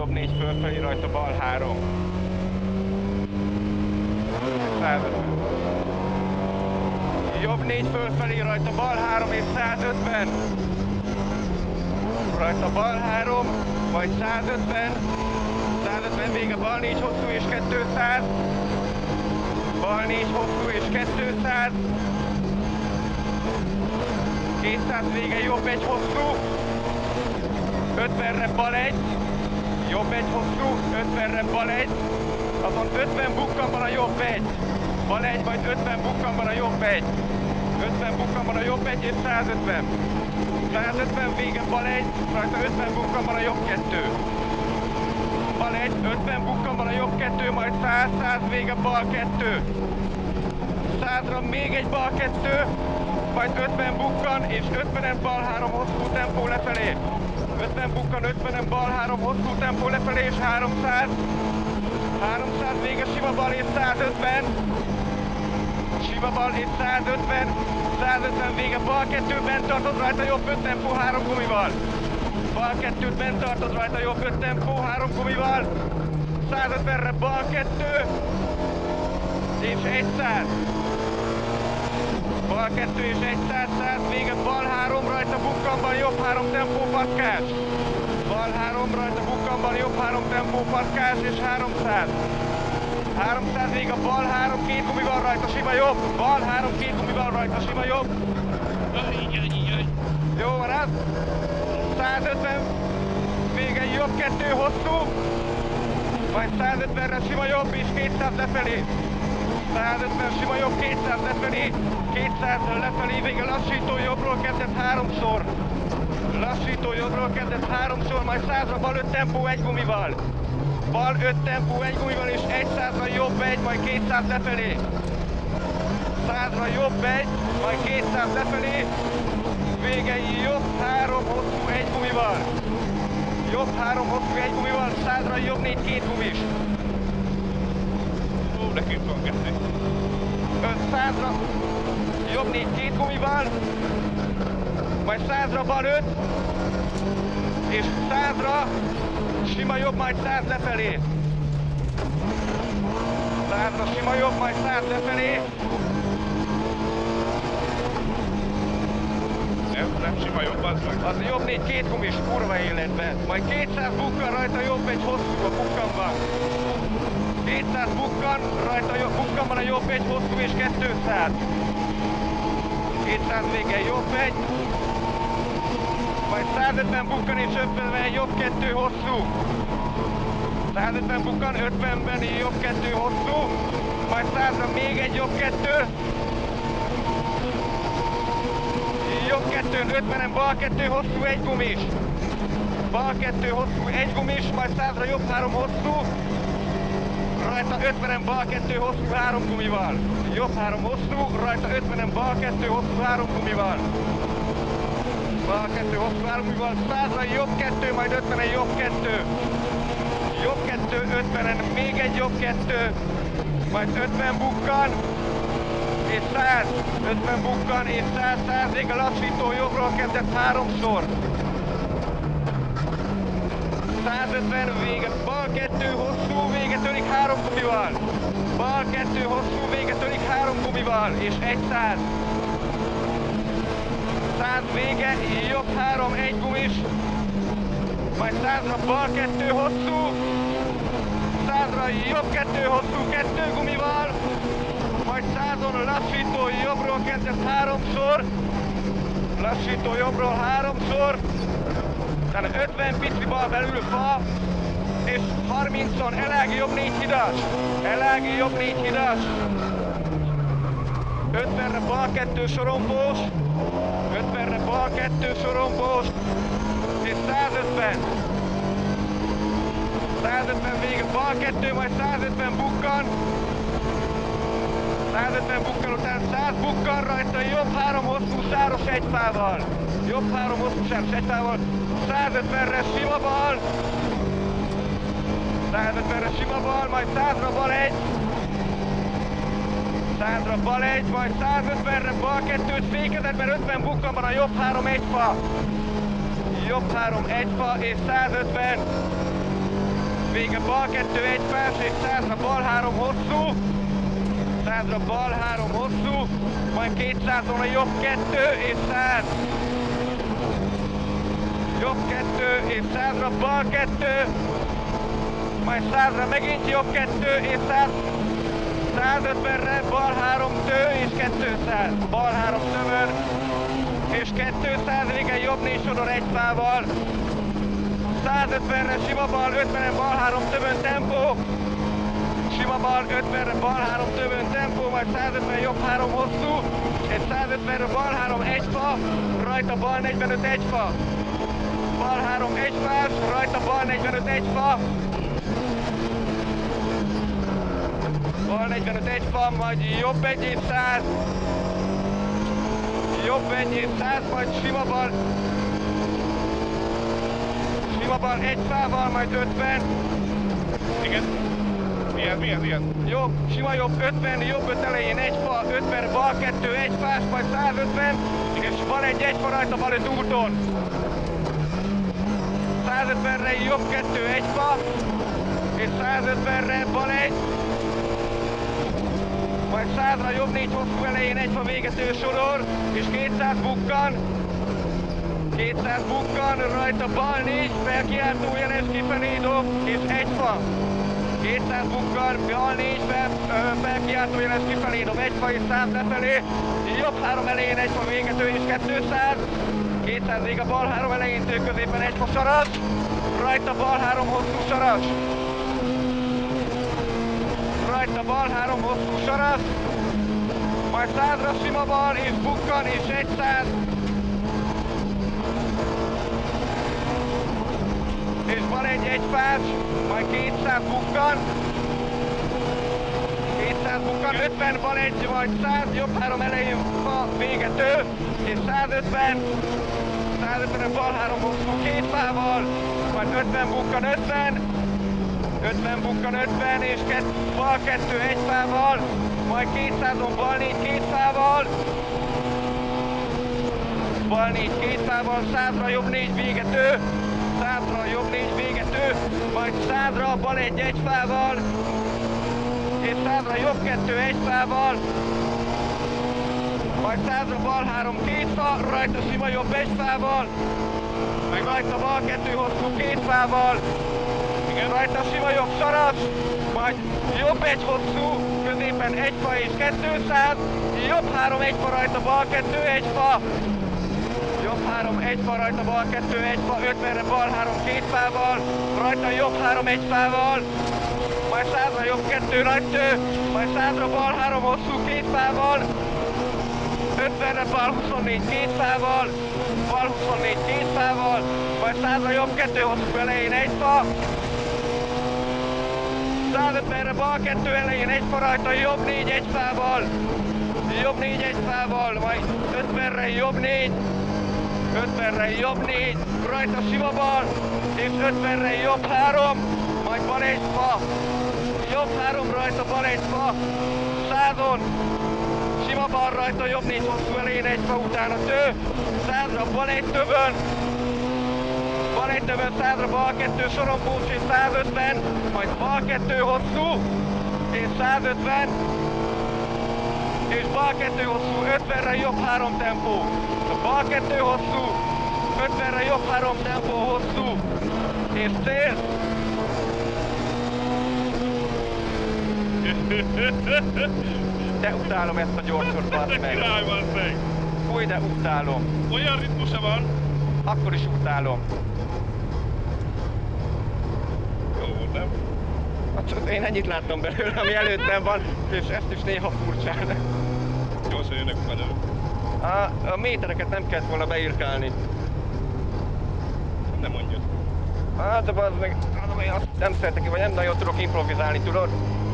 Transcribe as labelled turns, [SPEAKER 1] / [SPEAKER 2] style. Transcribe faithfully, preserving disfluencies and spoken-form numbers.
[SPEAKER 1] jobb négy fölfelé, rajta bal három. százötven. Jobb négy fölfelé, rajta bal három és százötven. Rajta bal három, majd százötven. százötven vége, bal négy hosszú és kétszáz. Bal négy hosszú és kétszáz. kétszáz vége, jobb egy hosszú. ötvenre bal egy. Jobb egy hosszú, ötvenre bal egy. Azon ötven bukkanban a jobb egy. Bal egy, majd ötven bukkanban a jobb egy. ötven bukkanban a jobb egy és százötven. százötven vége, bal egy, rajta ötven bukkanban a jobb kettő. Bal egy, ötven bukkanban a jobb kettő, majd száz, száz vége, bal kettő. százra még egy bal kettő, majd ötven bukkan, és ötvenen bal három hosszú tempó lefelé. ötven bukkan, ötvenen bal három hosszú tempó lefelé, és háromszáz. háromszáz vége, sima bal és százötven. Sima bal és százötven. százötven vége, bal kettő, bent tartod rajta, jobb öt tempó, három gumival. Bal kettőt bent tartod rajta, jobb öt tempó, három gumival. százötvenre bal kettő. És száz. Bal kettő és száz, száz vége, bal három, rajta bukkanban, jobb három tempó, patkás. Bal három, rajta bukkanban, jobb három tempó, patkás, és háromszáz. háromszáz vége, bal három, két gumival rajta, sima jobb. Bal három, két gumival rajta, sima jobb. Jó van az? százötven vége, jobb kettő hosszú. Majd százötvenre sima jobb, és kétszáz lefelé. százötven sima jobb, kétszáz lefelé. kétszáz lefelé, vége lassító jobbról kezdett háromszor. Lassító jobbról kezdett háromszor, majd százra bal öt tempó egy gumival. Bal öt tempó egy gumival, és százra jobb egy, majd kétszáz lefelé. százra jobb egy, majd kétszáz lefelé. Vége jobb három hosszú egy gumival. Jobb három hosszú egy gumival, százra jobb négy két gumis. Ó, de két van kettő. százra jobb négy két gumival, majd százra bal öt, és százra sima jobb, majd száz lefelé. százra sima jobb, majd száz lefelé.
[SPEAKER 2] Nem, nem sima jobb, az meg.
[SPEAKER 1] Az jobb négy két gumis, kurva életben. Majd kétszáz bukkan, rajta jobb egy hosszú a bukkanban. kétszáz bukkan, rajta jobb, bukkanban a jobb egy hosszú és kétszáz. kétszáz vége jobb egy. Majd százötven bukkan és ötvenben jobb kettő hosszú. százötven bukkan, ötvenben jobb kettő hosszú. Majd százra még egy jobb kettő. Jobb kettőn, ötvenen bal kettő hosszú, egy gumis. Bal kettő hosszú, egy gumis, majd százra jobb három hosszú. Rajta ötvenen bal kettő hosszú, három gumival. Jobb három hosszú, rajta ötvenen bal kettő hosszú, három gumival. Bal kettő hosszú, három gumival, százra jobb kettő, majd ötvenen jobb kettő. Jobb kettő, ötvenen még egy jobb kettő. Majd ötven bukkan. És száz, ötven bukkan, és száz, száz vége lassító jobbról kezdett háromszor. százötven vége, bal kettő hosszú, vége törik három gumival. Bal kettő hosszú, vége törik három gumival, és száz. száz vége, jobb három, egy gumis. Majd százra bal kettő hosszú. Százra jobb kettő hosszú, kettő gumival. Majd százon lassító jobbról kezdett háromszor. Lassító jobbról háromszor. Tehát ötven pici bal belül fa. És harmincon elági jobb négy hidas. Elági jobb négy hidas. ötvenre bal kettő sorompós. ötvenre bal kettő sorompós. És százötven. százötven vége bal kettő, majd százötven bukkan. százötven bukkan után száz bukkan, rajta jobb három hosszú sáros egyfával. Jobb három hosszú sáros egyfával. százötvenre sima bal. százötvenre sima bal, majd százra bal egy. százra bal egy, majd százötvenre bal kettőt fékezetben, ötven bukkanban a jobb három egy fa. Jobb három egy fa és százötven. Vége bal kettő, egy fels, és százra bal három hosszú. Százra bal három hosszú. Majd kétszázon a jobb kettő, és száz. Jobb kettő, és százra bal kettő. Majd százra megint jobb kettő, és száz. százötvenre bal három tő, és kétszáz. Bal három tövön, és kétszáz, vége jobb négy sodor egy fával. százötvenre sima bal, ötvenen bal három tövön tempó. Sima bal, ötvenre bal három tövön tempó, majd százötven jobb három hosszú. És százötvenre bal három egy fa, rajta bal negyvenöt egy fa. Bal három egy fás, rajta bal negyvenöt egy fa. Bal negyvenöt egy fa, majd jobb egy és száz. Jobb egy és száz, majd sima bal. Sima bal egy fával, majd ötven.
[SPEAKER 2] Igen. Milyen, milyen, milyen?
[SPEAKER 1] Jobb, sima jobb ötven, jobb öt elején egy fa, ötven, bal kettő, egy fás, majd százötven. És bal egy, egy fa rajta, bal öt úton. százötvenre jobb kettő, egy fa. És százötvenre bal egy. Majd százra jobb négy hosszú elején egy fa végető sodor, és kétszáz bukkan. kétszáz bukkan, rajta bal négy, felkiáltó jeles kifelé dob, és egy fa. kétszáz bukkan, bal négy, fel, felkiáltó jeles kifelé dob, egy fa és száz lefelé. Jobb három elején egy fa végető, és kétszáz. kétszáz vége bal három elején tő, középen egy fa saras. Rajta bal három hosszú saras. Rajta bal három hosszú saras, majd százra sima bal, és bukkan, és egyszáz. És bal egy, egy fás, majd kétszáz bukkan. kétszáz bukkan, ötven, bal egy, majd száz, jobb három elején fa, végető, és százötven. százötven, bal három hosszú, két fával, majd ötven bukkan, ötven. ötven bukkan, ötven, és kett, bal kettő, egy fával, majd kétszázon bal négy, két fával. Bal négy, két fával, százra jobb négy végető, százra jobb négy végető, majd százra bal egy, egy fával, és százra jobb kettő, egy fával, majd százra bal három, két fa, rajta sima jobb egy fával, meg rajta bal kettő hosszú, két fával. Igen, rajta sima jobb saras, majd jobb egy hosszú, középen egy fa és kétszáz, jobb három egy fa rajta, bal kettő, egy fa. Jobb három egy fa rajta, bal kettő, egy fa, ötvenre bal három, két fával, rajta jobb három, egy fával, majd százra jobb kettő, nagy tő, majd százra bal három hosszú, két fával, ötvenre bal huszonnégy, két fával, bal huszonnégy, két fával, majd százra jobb kettő hosszú elején egy fa, százötvenre bal kettő elején egy fa rajta, jobb négy, egy fával, jobb négy, egy fával, majd ötvenre jobb négy, ötvenre jobb négy, rajta sima bal, és ötvenre jobb három, majd bal egy fa, jobb három rajta, bal egy fa, százon, sima bal rajta, jobb négy hosszú elején egy fa, utána tő, százra bal egy tövön, bal egy tövön, százra bal kettő sorompós, és százötven, majd bal kettő hosszú, és százötven, és bal kettő hosszú, ötvenre jobb három tempó. Bal kettő hosszú, ötvenre jobb három tempó hosszú, és cél. De utálom ezt a gyorsot, basz meg.
[SPEAKER 2] Király, basz meg.
[SPEAKER 1] Fúj, de utálom.
[SPEAKER 2] Olyan ritmusa van.
[SPEAKER 1] Akkor is utálom.
[SPEAKER 2] Jó volt, nem?
[SPEAKER 1] Hát, én ennyit láttam belőle, ami előttem van, és ezt is néha furcsán.
[SPEAKER 2] Gyorsan jönnek nagyon.
[SPEAKER 1] A, a métereket nem kellett volna beírkálni.
[SPEAKER 2] Nem mondjad.
[SPEAKER 1] Hát, de az meg, az, azt nem szeretek, vagy nem nagyon tudok improvizálni, tudod?